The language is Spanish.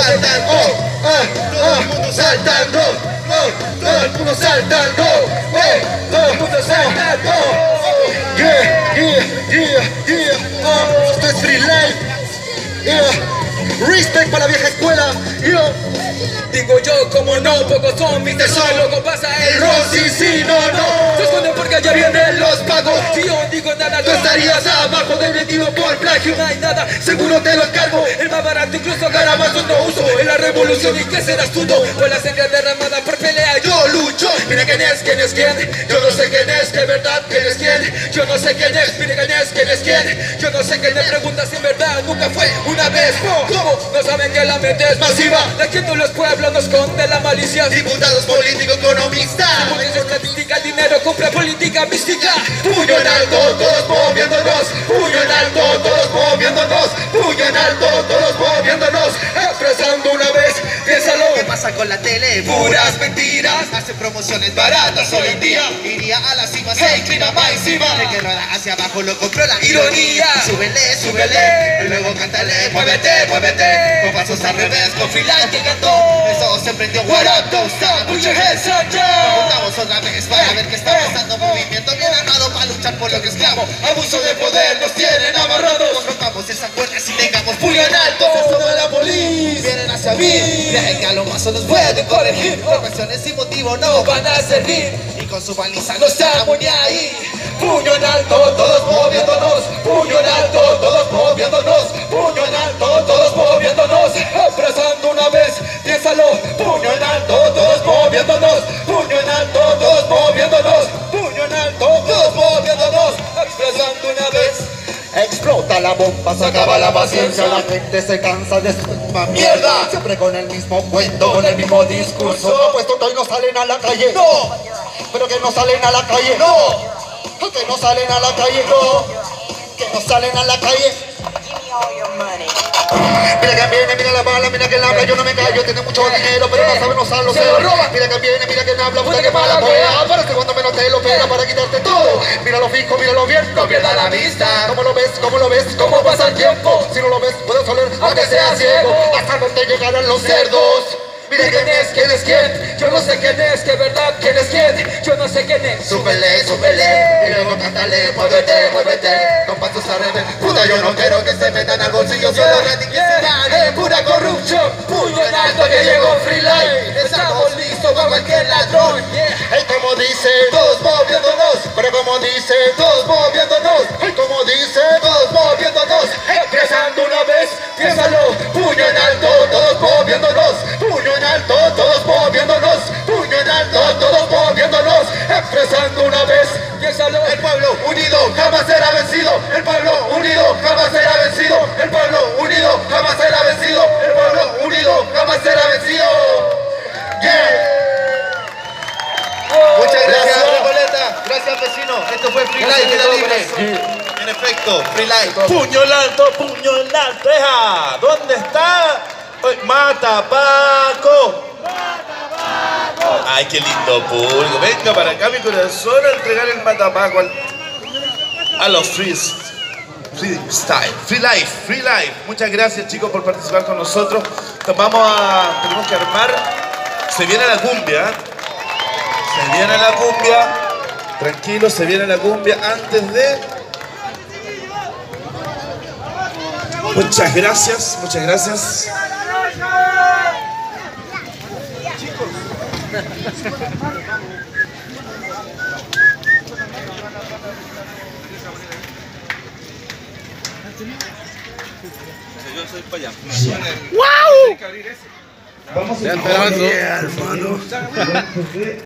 salta al go, todo el mundo salta al go, todo el mundo salta al go, todo el mundo salta al go. Esto es Free Life. Respect para la vieja escuela. Digo yo, como no, pocos son mis tesoros. Luego pasa el Rosy, sí, no. Se esconden porque ya vienen los pagos. Si yo digo nada, Tú estarías abajo del metido por plagio. no hay nada, Seguro te lo encargo. el más barato incluso garabazos no uso. En la revolución y que serás tú, con la sangre derramada por pelea yo lucho. Mira quién es quién. Yo no sé quién es, que verdad quién es quién. Yo no sé quién es, mira quién es quién. Yo no sé quién me pregunta si en verdad nunca fue una vez. ¿Cómo? No saben que la mente es masiva. La que en los pueblos nos esconde la malicia. Diputados políticos economistas. Porque estadística, el dinero compra política mística. Puño en alto, todos moviéndonos. Puño en alto, todos moviéndonos. Puño en alto, todos moviéndonos. Expresando una vez, piénsalo. ¿Qué pasa con la tele? Puras mentiras. Hace promociones baratas hoy en día. Iría a la cima, se inclina más encima. De que rueda hacia abajo lo compró la ironía. Súbele, y luego cántale. Muévete, con pasos al revés, con Free Life que cantó. Eso se prendió. What up, don't stop, put your hands up, yo. Vamos otra vez para ver qué está pasando. Movimiento bien armado para luchar por lo que es esclavo. Abuso de poder nos tienen amarrados. Rompamos esa cuerda si tengamos Puño en alto, se sube la policía. vienen hacia mí. Dejen que a lo más nos pueden corregir. Profesiones sin motivo no van a servir. Y con su baliza no estamos ni ahí. Puño en alto, todos moviéndonos. Puño en alto, todos moviéndonos. Puño en alto, todos moviéndonos. Expresando una vez, piénsalo. Puño en alto, todos moviéndonos. Puño en alto, todos moviéndonos. Puño en alto, todos moviéndonos. Expresando una vez. Explota la bomba, se acaba la paciencia, la gente se cansa de esta misma mierda. Siempre con el mismo cuento, con el mismo discurso. Apuesto que hoy no salen a la calle, no. Pero que no salen a la calle, no. Que no salen a la calle, no. Que no salen a la calle. Mira que viene, mira la bala, mira que habla, yo no me callo, tiene mucho dinero, pero no sabe, no usarlo, se lo roba. Mira que viene, mira que habla, puta que mala poea. Parece cuando menos te lo pega para quitarte todo. Míralo fijo, míralo bien, no pierda la vista. ¿Cómo lo ves? ¿Cómo lo ves? ¿Cómo pasa el tiempo? Si no lo ves, puedes oler, aunque sea ciego. Hasta donde llegarán los cerdos. Mira quién es quién. Yo no sé quién es, que verdad quién es quién. Yo no sé quién es. Súbele, y luego cántale, muévete, con pasos al revés. Puta, yo no quiero que se metan al bolsillo, solo ratificar, pura corrupción. Puño en alto que llegó Free Life. Estamos listos para cualquier ladrón. Hey, como dice, todos moviéndonos. Pero como dice, todos moviéndonos. Hey, como dice, todos moviéndonos. Expresando una vez, piénsalo. Puño en alto, todos moviéndonos. Puño en alto, todos moviéndonos. Puño en alto, todos moviéndonos. Expresando una vez, piénsalo. El pueblo unido jamás será vencido. El pueblo unido jamás será vencido. El pueblo unido jamás será vencido. El pueblo unido jamás será vencido. Muchas gracias, Recoleta. Gracias, vecino. Esto fue Free Life, queda libre. En efecto, Free Life. Puño en alto, eja. ¿Dónde está? Mata Paco. Ay, qué lindo público. Venga para acá, mi corazón, a entregar el matapaco a los freestyle. Free Life. Muchas gracias, chicos, por participar con nosotros. Tenemos que armar. Se viene la cumbia. Se viene la cumbia. Tranquilo, se viene la cumbia antes de. Muchas gracias. Yo soy para allá. ¡Wow! Vamos a esperando.